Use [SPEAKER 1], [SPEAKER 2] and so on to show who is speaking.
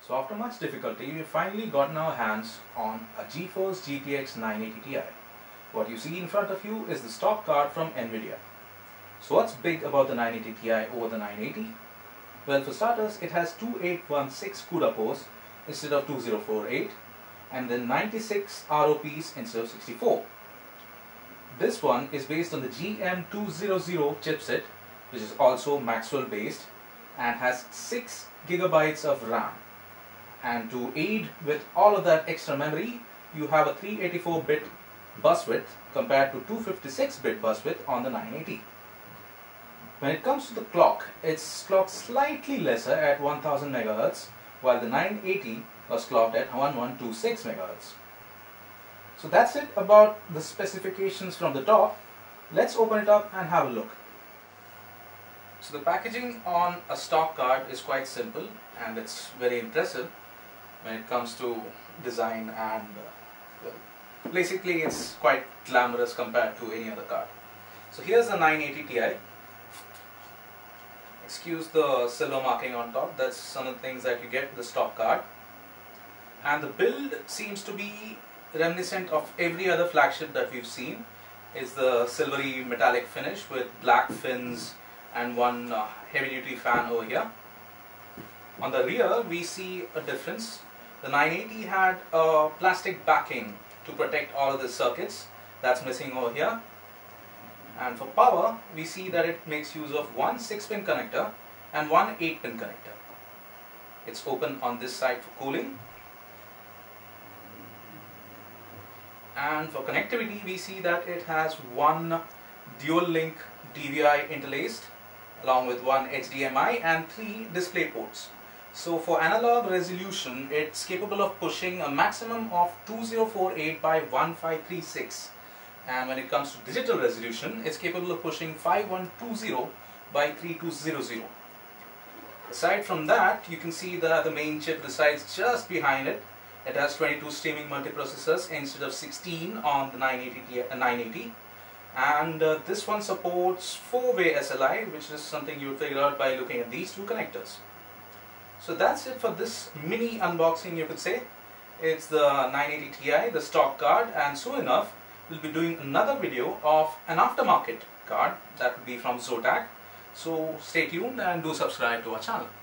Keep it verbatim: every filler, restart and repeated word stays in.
[SPEAKER 1] So after much difficulty, we've finally gotten our hands on a GeForce G T X nine eighty Ti. What you see in front of you is the stock card from NVIDIA. So what's big about the nine eighty Ti over the nine eighty? Well, for starters, it has two eight one six CUDA cores instead of two zero four eight, and then ninety-six R O Ps instead of sixty-four. This one is based on the G M two hundred chipset, which is also Maxwell based and has six gigabytes of RAM. And to aid with all of that extra memory, you have a three eighty-four bit bus width compared to two fifty-six bit bus width on the nine eighty. When it comes to the clock, it's clocked slightly lesser at one thousand megahertz, while the nine eighty was clocked at eleven twenty-six megahertz. So that's it about the specifications from the top. Let's open it up and have a look. So the packaging on a stock card is quite simple and it's very impressive when it comes to design, and uh, well, basically it's quite glamorous compared to any other card. So here's the nine eighty Ti. Excuse the silver marking on top, that's some of the things that you get with the stock card. And the build seems to be reminiscent of every other flagship that we've seen. Is the silvery metallic finish with black fins and one uh, heavy duty fan over here. On the rear we see a difference. The nine eighty had a plastic backing to protect all of the circuits. That's missing over here. And for power, we see that it makes use of one six pin connector and one eight pin connector. It's open on this side for cooling. And for connectivity, we see that it has one dual link D V I interlaced along with one H D M I and three display ports. So for analog resolution, it's capable of pushing a maximum of two thousand forty-eight by fifteen thirty-six. And when it comes to digital resolution, it's capable of pushing fifty-one twenty by thirty-two hundred. Aside from that, you can see that the main chip resides just behind it. It has twenty-two streaming multiprocessors instead of sixteen on the nine eighty. And uh, this one supports four way S L I, which is something you would figure out by looking at these two connectors. So that's it for this mini unboxing, you could say. It's the nine eighty Ti, the stock card, and soon enough we'll be doing another video of an aftermarket card that will be from Zotac. So stay tuned and do subscribe to our channel.